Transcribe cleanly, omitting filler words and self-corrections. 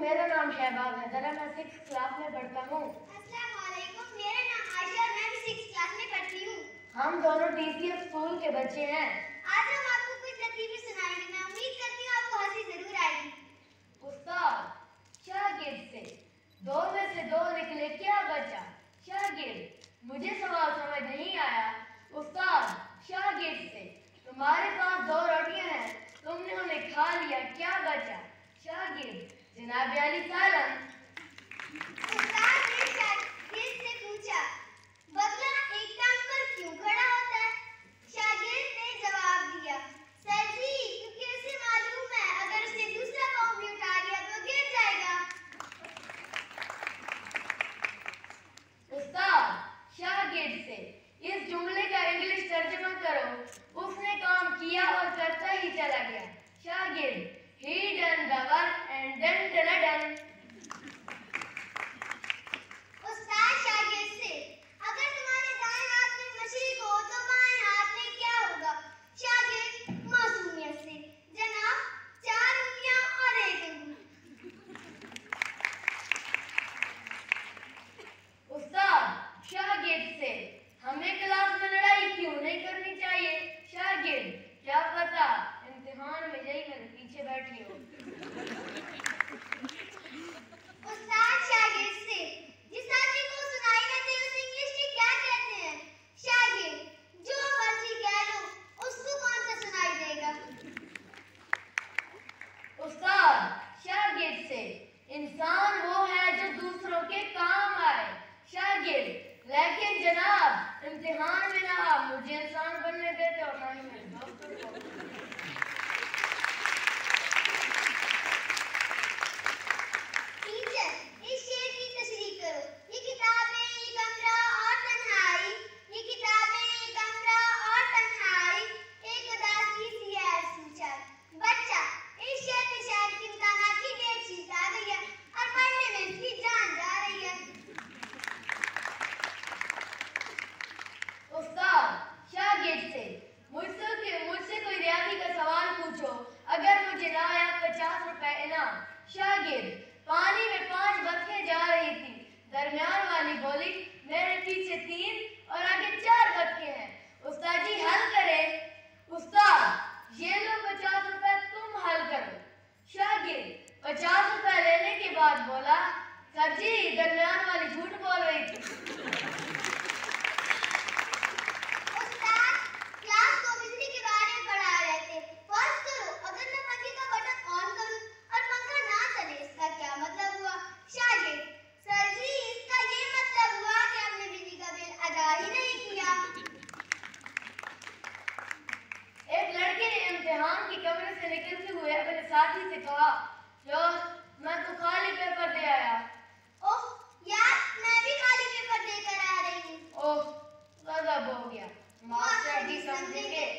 मेरा नाम शहबाज हैदर है, मैं 6th क्लास में पढ़ता हूँ। अस्सलाम वालेकुम, मेरा नाम आयशा और मैं भी 6th क्लास में पढ़ती हूँ। हम दोनों TCF स्कूल के बच्चे हैं। आज हम आपको कुछ लतीफ़े सुनाएंगे। मैं उम्मीद करती हूँ आपको हंसी जरूर आएगी। उस्ताद, शागिर्द से 2 में से 2 निकले, क्या बचा? शागिर्द, मुझे सवाल समझ नहीं आया। उस्ताद, शागिर्द से तुम्हारे पास 2 रोटियां हैं, तुमने उन्हें खा लिया, क्या बचा? शागिर्द, जनाब अली सालन। उस्ताद ने शागिर्द से पूछा, बगला एक टांग पर क्यों खड़ा होता है? शागिर्द ने जवाब दिया, सर जी, क्योंकि उसे मालूम है अगर उसे दूसरा पाँव भी उठा लिया तो गिर जाएगा। उस्ताद, शागिर्द से इस जुमले का इंग्लिश तर्जुमा करो। उसने काम किया और करता ही चला गया। शागिर्द, he done the work and then done. उस्ताद शागिर्द से, अगर तुम्हारे दाएं हाथ में मशीक हो तो बाएं हाथ में क्या होगा? शागिर्द मासूमियत से, जनाब 4 उंगलियां और 1 अंगूठी। उस्ताद, शागिर्द से हमें क्लास में लड़ाई क्यों नहीं करनी चाहिए? शागिर्द, क्या पता इम्तिहान में यही मेरे पीछे बैठी हो। उस्ताद शागिर्द से, जिस आदमी को सुनाई देती है उसे इंग्लिश में क्या कहते हैं? शागिर्द, जो मर्जी कह लो, उसको कौन सा सुनाई देगा? उस्ताद, शागिर्द से इंसान वो है जो दूसरों के काम आए। शागिर्द, लेकिन जनाब इम्तिहान में ना आप मुझे इंसान बनने देते और ना ही मेरे दोस्तों को। टीचर, इस शेर की तशरीह करो। ये किताबें, ये कमरा और तन्हाई, ये किताबें, ये कमरा और तन्हाई, एक उदासी सी है सूझा। बच्चा, इस शेर में शायद की इम्तिहानात की डेट शीट आ गई है और पढ़ने में इसकी जान जा रही है। उस्ताद, शागिर्द से मुझसे कोई रियाजी का सवाल पूछो, अगर मुझे ना आया 50 रुपए इनाम। शागिर्द, पानी में 5 बतखें जा रही थी, दरमियान वाली बोली मेरे पीछे 3 और आगे 4 बतखें हैं, उस्ताद जी हल करें। उस्ताद, ये लो 50 रुपए, तुम हल करो। शागिर्द 50 रुपए लेने के बाद बोला, सर जी दरमियान वाली झूठ बोल रही थी। उस्ताद क्लास को बिजली के बारे में पढ़ा रहे थे। फर्ज करो अगर मैं पंखे का बटन ऑन करूं और पंखा ना चले, इसका क्या मतलब हुआ? शागिर्द, सर जी इसका ये मतलब हुआ कि आपने बिजली का बिल अदा ही नहीं किया। एक लड़के ने इम्तिहान के कमरे से निकलते हुए अपने साथी से कहा, दोस्त मैं तो खाली पेपर दे आया। ओह यार, मैं भी खाली पेपर देकर आ रही हूँ। ओह, गजब हो गया, मास्टर जी समझेंगे